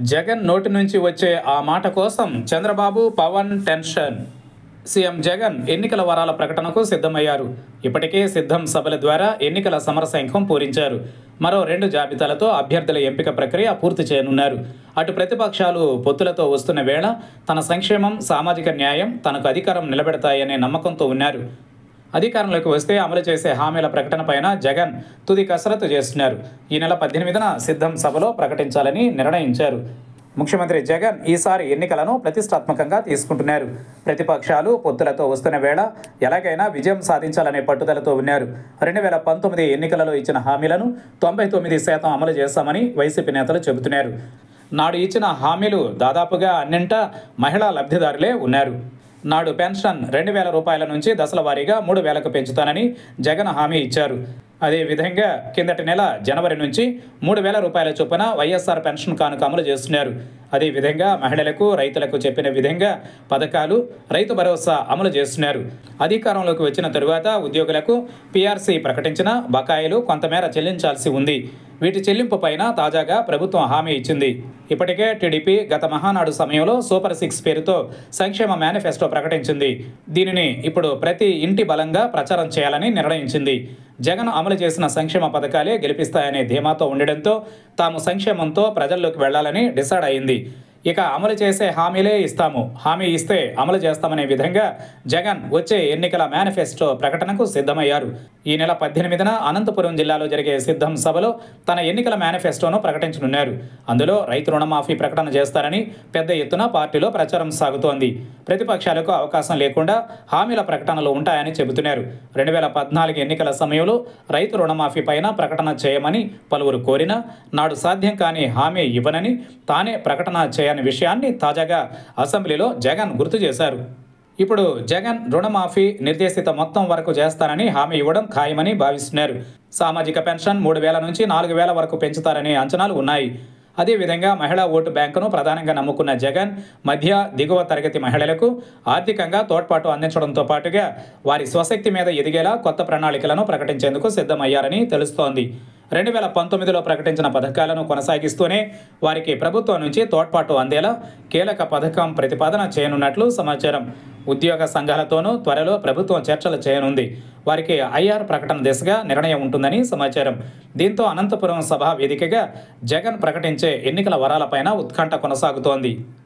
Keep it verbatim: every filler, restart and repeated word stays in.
జగన్ నోటి నుంచి వచ్చే ఆ మాట కోసం చంద్రబాబు పవన్ టెన్షన్. సీఎం జగన్ ఎన్నికల వరాల ప్రకటనకు సిద్ధమయ్యారు. ఇప్పటికే సిద్ధం సభల ద్వారా ఎన్నికల సమరశంఖం పూరించారు. మరో రెండు జాబితాలతో అభ్యర్థుల ఎంపిక ప్రక్రియ పూర్తి చేయనున్నారు. అటు ప్రతిపక్షాలు పొత్తులతో వస్తున్న వేళ తన సంక్షేమం, సామాజిక న్యాయం తనకు అధికారం నిలబెడతాయనే నమ్మకంతో ఉన్నారు. అధికారంలోకి వస్తే అమలు చేసే హామీల ప్రకటనపైన జగన్ తుది కసరత్తు చేస్తున్నారు. ఈ నెల పద్దెనిమిదిన సిద్ధం సభలో ప్రకటించాలని నిర్ణయించారు. ముఖ్యమంత్రి జగన్ ఈసారి ఎన్నికలను ప్రతిష్టాత్మకంగా తీసుకుంటున్నారు. ప్రతిపక్షాలు పొత్తులతో వస్తున్న వేళ ఎలాగైనా విజయం సాధించాలనే పట్టుదలతో ఉన్నారు. రెండు వేల పంతొమ్మిది ఎన్నికలలో ఇచ్చిన హామీలను తొంభై తొమ్మిది శాతం అమలు చేస్తామని వైసీపీ నేతలు చెబుతున్నారు. నాడు ఇచ్చిన హామీలు దాదాపుగా అన్నింటా మహిళా లబ్ధిదారులే ఉన్నారు. నాడు పెన్షన్ రెండు వేల రూపాయల నుంచి దశల వారీగా మూడు వేలకు పెంచుతానని జగన్ హామీ ఇచ్చారు. అదేవిధంగా కిందటి నెల జనవరి నుంచి మూడు వేల రూపాయల చొప్పున వైఎస్ఆర్ పెన్షన్ కానుక అమలు చేస్తున్నారు. అదేవిధంగా మహిళలకు, రైతులకు చెప్పిన విధంగా పథకాలు, రైతు భరోసా అమలు చేస్తున్నారు. అధికారంలోకి వచ్చిన తరువాత ఉద్యోగులకు పీఆర్సీ ప్రకటించిన బకాయిలు కొంతమేర చెల్లించాల్సి ఉంది. వీటి చెల్లింపు పైన తాజాగా ప్రభుత్వం హామీ ఇచ్చింది. ఇప్పటికే టీడీపీ గత మహానాడు సమయంలో సూపర్ సిక్స్ పేరుతో సంక్షేమ మేనిఫెస్టో ప్రకటించింది. దీనిని ఇప్పుడు ప్రతి ఇంటి బలంగా ప్రచారం చేయాలని నిర్ణయించింది. జగన్ అమలు చేసిన సంక్షేమ పథకాలే గెలిపిస్తాయనే ధీమాతో ఉండడంతో తాము సంక్షేమంతో ప్రజల్లోకి వెళ్లాలని డిసైడ్ అయింది. ఇక అమలు చేసే హామీలే ఇస్తాము, హామీ ఇస్తే అమలు చేస్తామనే విధంగా జగన్ వచ్చే ఎన్నికల మేనిఫెస్టో ప్రకటనకు సిద్ధమయ్యారు. ఈ నెల పద్దెనిమిదిన అనంతపురం జిల్లాలో జరిగే సిద్ధం సభలో తన ఎన్నికల మేనిఫెస్టోను ప్రకటించనున్నారు. అందులో రైతు రుణమాఫీ ప్రకటన చేస్తారని పెద్ద ఎత్తున పార్టీలో ప్రచారం సాగుతోంది. ప్రతిపక్షాలకు అవకాశం లేకుండా హామీల ప్రకటనలు ఉంటాయని చెబుతున్నారు. రెండు వేల పద్నాలుగు ఎన్నికల సమయంలో రైతు రుణమాఫీ పైన ప్రకటన చేయమని పలువురు కోరినా నాడు సాధ్యం కాని హామీ ఇవ్వనని తానే ప్రకటన చేయాలని విషయాన్ని తాజాగా అసెంబ్లీలో జగన్ గుర్తు చేశారు. ఇప్పుడు జగన్ రుణమాఫీ నిర్దేశిత మొత్తం వరకు చేస్తానని హామీ ఇవ్వడం ఖాయమని భావిస్తున్నారు. సామాజిక పెన్షన్ మూడు వేల నుంచి నాలుగు వేల వరకు పెంచుతారనే అంచనాలు ఉన్నాయి. అదేవిధంగా మహిళా ఓటు బ్యాంకును ప్రధానంగా నమ్ముకున్న జగన్ మధ్య, దిగువ తరగతి మహిళలకు ఆర్థికంగా తోడ్పాటు అందించడంతో పాటుగా వారి స్వశక్తి మీద ఎదిగేలా కొత్త ప్రణాళికలను ప్రకటించేందుకు సిద్ధమయ్యారని తెలుస్తోంది. రెండు వేల పంతొమ్మిదిలో ప్రకటించిన పథకాలను కొనసాగిస్తూనే వారికి ప్రభుత్వం నుంచి తోడ్పాటు అందేలా కీలక పథకం ప్రతిపాదన చేయనున్నట్లు సమాచారం. ఉద్యోగ సంఘాలతోనూ త్వరలో ప్రభుత్వం చర్చలు చేయనుంది. వారికి ఐఆర్ ప్రకటన దిశగా నిర్ణయం ఉంటుందని సమాచారం. దీంతో అనంతపురం సభ వేదికగా జగన్ ప్రకటించే ఎన్నికల వరాలపైన ఉత్కంఠ కొనసాగుతోంది.